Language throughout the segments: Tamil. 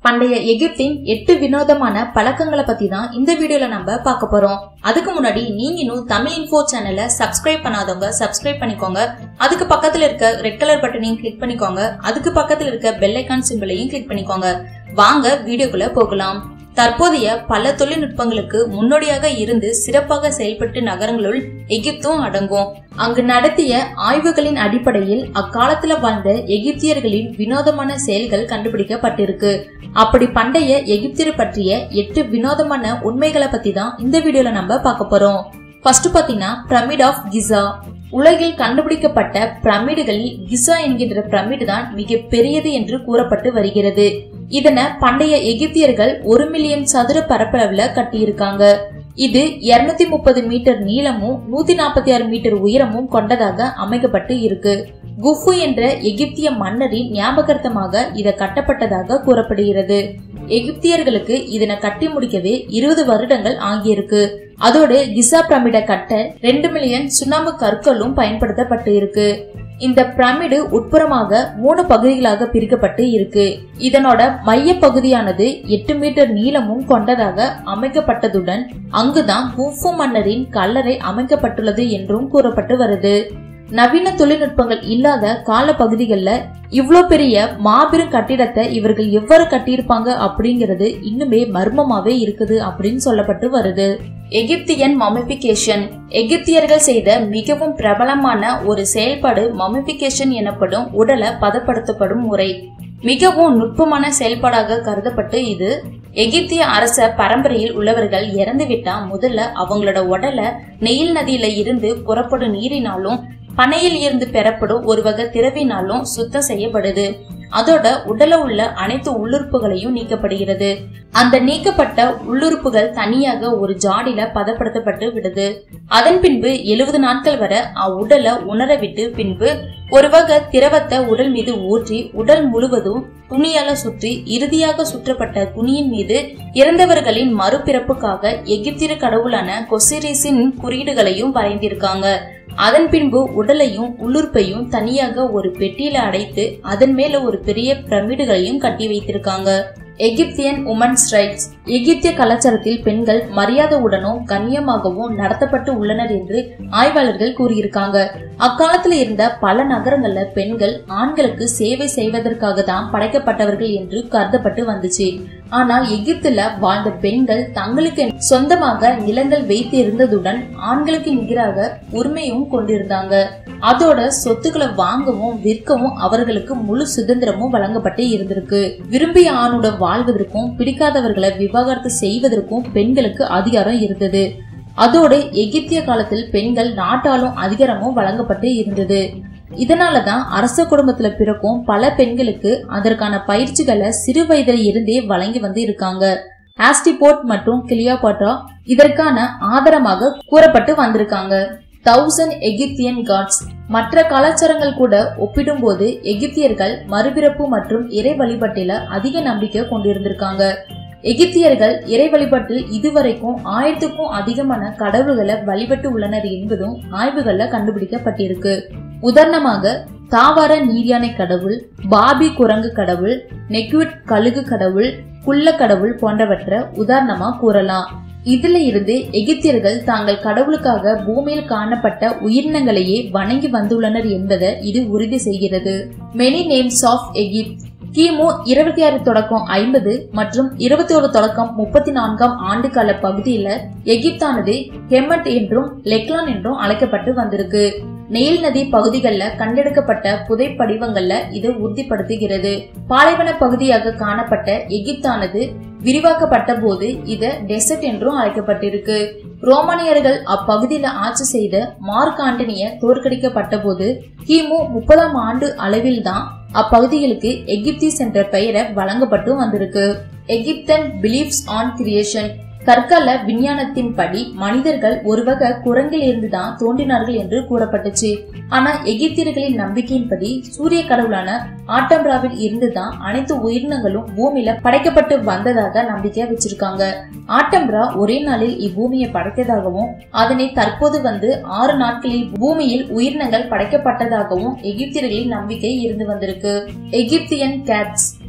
பண்டைய எகிப்தின் 8 வினோதமான பழக்கங்களை பத்தி தான் இந்த வீடியோல நம்ம பார்க்க போறோம். அதுக்கு முன்னாடி நீங்க இன்னும் தமிழ் இன்ஃபோ சேனலை சப்ஸ்கிரைப் பண்ணாதவங்க சப்ஸ்கிரைப் பண்ணிக்கோங்க. அதுக்கு பக்கத்துல இருக்க ரெட் கலர் பட்டனையும் கிளிக் பண்ணிக்கோங்க. அதுக்கு பக்கத்துல இருக்க பெல் ஐகான் சிம்பலையும் கிளிக் பண்ணிக்கோங்க. வாங்க வீடியோக்குள்ள போகலாம். தற்போதைய பல தொழில்நுட்பங்களுக்கு முன்னோடியாக இருந்து சிறப்பாக செயல்பட்டு நகரங்களுள் எகிப்தும் அடங்கும். அங்கு நடத்திய ஆய்வுகளின் அடிப்படையில் அக்காலத்துல வாழ்ந்த எகிப்தியர்களின் வினோதமான செயல்கள் கண்டுபிடிக்கப்பட்டிருக்கு. அப்படி பண்டைய எகிப்தியர் பற்றிய 8 வினோதமான உண்மைகளை பத்தி தான் இந்த வீடியோல நம்ம பார்க்க போறோம். ஃபர்ஸ்ட் பாத்தீங்கன்னா பிரமிட் ஆஃப் கிசா. உலகில் கண்டுபிடிக்கப்பட்ட பிரமிடுகளில் கிசா என்கின்ற பிரமிடு தான் மிக பெரியது என்று கூறப்பட்டு வருகிறது. இதனை பண்டைய எகிப்தியர்கள் 1 மில்லியன் சதுர பரப்பளவுல கட்டியிருக்காங்க. இது 230 மீட்டர் நீளமும் 146 மீட்டர் உயரமும் கொண்டதாக அமைக்கப்பட்டு இருக்கு. குஃபு என்ற எகிப்திய மன்னரின் ஞாபகார்த்தமாக இத கட்டப்பட்டதாக கூறப்படுகிறது. எகிப்தியர்களுக்கு இதனை கட்டி முடிக்கவே 20 வருடங்கள் ஆகியிருக்கு. அதோடு கிசா பிரமிட கட்ட 2 மில்லியன் சுண்ணாம்பு கற்களும் பயன்படுத்தப்பட்டு இருக்கு. இந்த பிரமிடு உட்புறமாக 3 பகுதிகளாக பிரிக்கப்பட்டு இருக்கு. இதனோட மைய பகுதியானது 8 மீட்டர் நீளமும் கொண்டதாக அமைக்கப்பட்டதுடன் அங்குதான் குஃபு மன்னரின் கல்லறை அமைக்கப்பட்டுள்ளது என்றும் கூறப்பட்டு வருது. நவீன தொழில்நுட்பங்கள் இல்லாத கால பகுதிகள்ல இவ்வளோ பெரிய மாபெரும் கட்டிடத்தை இவர்கள் எவ்வாறு கட்டியிருப்பாங்க அப்படிங்கிறது இன்னுமே மர்மமாவே இருக்குது அப்படின்னு சொல்லப்பட்டு வருது. எகிப்தியன் மமிபிகேஷன். எகிப்தியர்கள் செய்த மிகவும் பிரபலமான ஒரு செயல்பாடு மமிபிகேஷன் எனப்படும் உடலை பதப்படுத்தப்படும் முறை. மிகவும் நுட்பமான செயல்பாடாக கருதப்பட்டு இது எகிப்திய அரச பரம்பரையில் உள்ளவர்கள் இறந்துவிட்டா முதல்ல அவங்களோட உடலை நெயில் நதியில இருந்து புறப்படும் நீரினாலும் பனையில் இருந்து பெறப்படும் ஒரு வகை திரவினாலும் சுத்தம் செய்யப்படுது. அதோட உடல உள்ள அனைத்து உள்ளுறுப்புகளையும் நீக்கப்படுகிறது. அந்த நீக்கப்பட்ட உள்ளுறுப்புகள் தனியாக ஒரு ஜாடியில பதப்படுத்தப்பட்டு விடுது. அதன் பின்பு 70 நாட்கள் வரை உடலை உணர விட்டு பின்பு ஒரு வகை திரவத்தை உடல் மீது ஊற்றி உடல் முழுவதும் துணியால சுற்றி இறுதியாக சுற்றப்பட்ட துணியின் மீது இறந்தவர்களின் மறுபிறப்புக்காக எகிப்திய கடவுளான கொசிரிஸின் குறியீடுகளையும் வரைந்திருக்காங்க. அதன் பின்பு உடலையும் உள்ளுறுப்பையும் தனியாக ஒரு பெட்டியில அடைத்து அதன் மேல ஒரு பெரிய பிரமிடுகளையும் கட்டி வைத்திருக்காங்க. எகிப்தியன் உமன்ஸ் ரைட்ஸ். எகிப்திய கலாச்சாரத்தில் பெண்கள் மரியாதையுடனும் கண்ணியமாகவும் நடத்தப்பட்டு உள்ளனர் என்று ஆய்வாளர்கள் கூறியிருக்காங்க. அக்காலத்துல இருந்த பல நகரங்கள்ல பெண்கள் ஆண்களுக்கு சேவை செய்வதற்காக தான் படைக்கப்பட்டவர்கள் என்று கருதப்பட்டு வந்துச்சு. ஆனால் எகிப்துல வாழ்ந்த பெண்கள் தங்களுக்கு சொந்தமாக நிலங்கள் வைத்து இருந்ததுடன் ஆண்களுக்கு நிகராக உரிமையும் கொண்டிருந்தாங்க. அதோட சொத்துக்களை வாங்கவும் விற்கவும் அவர்களுக்கு முழு சுதந்திரமும் வழங்கப்பட்டு இருந்திருக்கு. விரும்பிய ஆணுடன் வாழ்வதற்கும் பிடிக்காதவர்களை விவாகரத்து செய்வதற்கும் பெண்களுக்கு அதிகாரம் இருந்தது. அதோடு எகிப்திய காலத்தில் பெண்கள் நாட்டாலும் அதிகாரமும் வழங்கப்பட்டு இருந்தது. இதனாலதான் அரச குடும்பத்துல பிறக்கும் பல பெண்களுக்கு அதற்கான பயிற்சிகளை சிறு வயதில் இருந்தே வழங்கி வந்து இருக்காங்க. ஆஸ்டிபோட் மற்றும் கிளியோபாட்ரா இதற்கான ஆதாரமாக கூறப்பட்டு வந்திருக்காங்க. 1000 எகிப்தியன் காட்ஸ். மற்ற கலாச்சாரங்கள் கூட ஒப்பிடும் போது எகிப்தியர்கள் மறுபிறப்பு மற்றும் இறை வழிபாட்டில அதிக நம்பிக்கை கொண்டிருந்திருக்காங்க. எகிப்தியர்கள் இறை வழிபாட்டில் இதுவரைக்கும் 1000க்கும் அதிகமான கடவுள்களை வழிபட்டு உள்ளனர் என்பதும் ஆய்வுகள்ல கண்டுபிடிக்கப்பட்டிருக்கு. உதாரணமாக தாவர நீர்யானை கடவுள், பாபி குரங்கு கடவுள், நெக்விட் கழுகு கடவுள், குள்ள கடவுள் போன்றவற்றை உதாரணமா கூறலாம். இதுல இருந்து எகிப்தியர்கள் தாங்கள் கடவுளுக்காக பூமியில் காணப்பட்ட உயிரினங்களையே வணங்கி வந்துள்ளனர் என்பதை இது உறுதி செய்கிறது. Many names of Egypt. கிமு 26 தொடக்கம் 50 மற்றும் 21 தொடக்கம் 34 ஆண்டு கால பகுதியில எகிப்தானது ஹெமட் என்றும் லெக்லான் என்றும் அழைக்கப்பட்டு வந்திருக்கு. நெயில் நதி பகுதிகளில் கண்டெடுக்கப்பட்ட புதைப்படிவங்கள்ல இது உறுதிப்படுத்துகிறது. பாலைவன பகுதியாக காணப்பட்ட எகிப்தானது விரிவாக்கப்பட்ட போது இது டெசர்ட் என்றும் அழைக்கப்பட்டிருக்கு. ரோமானியர்கள் அப்பகுதியில ஆட்சி செய்த மார்க் ஆண்டனிய தோற்கடிக்கப்பட்ட போது கிமு 30ஆம் ஆண்டு அளவில் தான் அப்பகுதிகளுக்கு எகிப்திஸ் என்ற பெயரை வழங்கப்பட்டு வந்திருக்கு. Egyptian believes on creation. தற்கால விஞ்ஞானத்தின் படி மனிதர்கள் ஒரு வகை குரங்கில் இருந்துதான் தோன்றினார்கள் என்று கூறப்பட்டுச்சு. ஆனா எகிப்தியர்களின் நம்பிக்கையின்படி சூரிய கடவுளான ஆட்டம்ராவில் இருந்துதான் அனைத்து உயிரினங்களும் பூமியில படைக்கப்பட்டு வந்ததாக நம்பிக்கை வச்சிருக்காங்க. ஆட்டம்ரா ஒரே நாளில் இப்பூமியை படைத்ததாகவும் அதனை தற்போது 6 நாட்களில் பூமியில் உயிரினங்கள் படைக்கப்பட்டதாகவும் எகிப்தியர்களின் நம்பிக்கை இருந்து வந்திருக்கு. எகிப்தியன் கேட்ஸ்.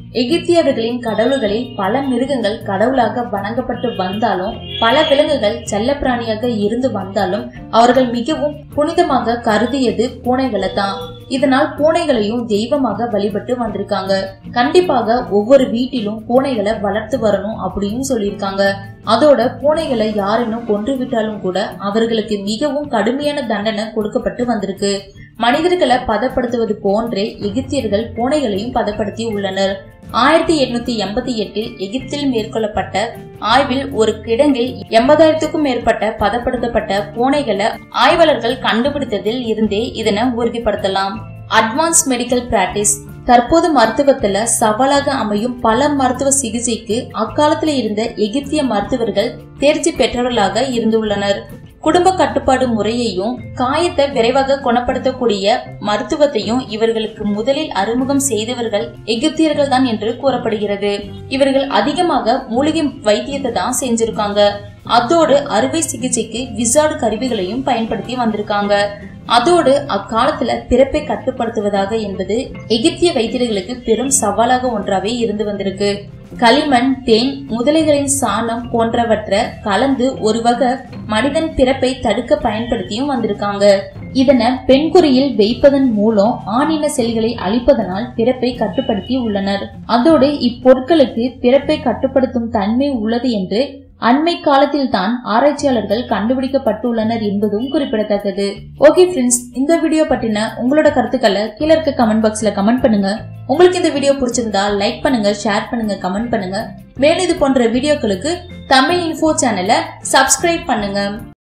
எகிப்தியர்களின் கடவுள்களில் பல மிருகங்கள் கடவுளாக வணங்கப்பட்டு வந்தாலும் பல விலங்குகள் செல்லப்பிராணியாக இருந்து வந்தாலும் அவர்கள் மிகவும் புனிதமாக கருதியது பூனைகளை தான். இதனால் பூனைகளையும் தெய்வமாக வழிபட்டு வந்திருக்காங்க. கண்டிப்பாக ஒவ்வொரு வீட்டிலும் பூனைகளை வளர்த்து வரணும் அப்படின்னு சொல்லியிருக்காங்க. அதோட பூனைகளை யாரேனும் கொன்று விட்டாலும் கூட அவர்களுக்கு மிகவும் கடுமையான தண்டனை கொடுக்கப்பட்டு வந்திருக்கு. மனிதர்களை பதப்படுத்துவது போன்றே எகிப்தியர்கள் பூனைகளையும் பதப்படுத்தி உள்ளனர். 1888 எகிப்தில் மேற்கொள்ளப்பட்ட ஆய்வில் ஒரு கிடங்கில் 80,000க்கும் மேற்பட்ட பதப்படுத்தப்பட்ட பூனைகளை ஆய்வாளர்கள் கண்டுபிடித்ததில் இருந்தே இதனை உறுதிப்படுத்தலாம். அட்வான்ஸ் மெடிக்கல் பிராக்டிஸ் தற்போது மருத்துவத்துல சவாலாக அமையும் பல மருத்துவ சிகிச்சைக்கு அக்காலத்துல இருந்த எகிப்திய மருத்துவர்கள் தேர்ச்சி பெற்றவர்களாக இருந்துள்ளனர். குடும்ப கட்டுப்பாடு முறையையும் காயத்தை விரைவாக குணப்படுத்தக்கூடிய மருத்துவத்தையும் இவர்களுக்கு முதலில் அறிமுகம் செய்தவர்கள் எகிப்தியர்கள் தான் என்று கூறப்படுகிறது. இவர்கள் அதிகமாக மூலிகை வைத்தியத்தை தான் செஞ்சிருக்காங்க. அதோடு அறுவை சிகிச்சைக்கு விசார்டு கருவிகளையும் பயன்படுத்தி வந்திருக்காங்க. அதோடு அக்காலத்துல பிறப்பை கட்டுப்படுத்துவதாக என்பது எகிப்திய வைத்தியர்களுக்கு பெரும் சவாலாக ஒன்றாவே இருந்து வந்திருக்கு. களிமண், தேன், முதலைகளின் சாணம் போன்றவற்றை கலந்து ஒரு வகை மனிதன் பிறப்பை தடுக்க பயன்படுத்தியும் வந்திருக்காங்க. இதனை பெண்குறியில் வைப்பதன் மூலம் ஆணின செல்களை அழிப்பதனால் பிறப்பை கட்டுப்படுத்தி உள்ளனர். அதோடு இப்பொருட்களுக்கு பிறப்பை கட்டுப்படுத்தும் தன்மை உள்ளது என்று அண்மை காலத்தில் தான் ஆராய்ச்சியாளர்கள் கண்டுபிடிக்கப்பட்டுள்ளனர் என்பதும் குறிப்பிடத்தக்கது. ஓகே ஃப்ரெண்ட்ஸ், இந்த வீடியோ பற்றின உங்களோட கருத்துக்களை கீழே இருக்க கமெண்ட் பாக்ஸ்ல கமெண்ட் பண்ணுங்க. உங்களுக்கு இந்த வீடியோ பிடிச்சிருந்தா லைக் பண்ணுங்க, ஷேர் பண்ணுங்க, கமெண்ட் பண்ணுங்க. மேலும் இது போன்ற வீடியோக்களுக்கு தமிழ் இன்ஃபோ சேனலை சப்ஸ்கிரைப் பண்ணுங்க.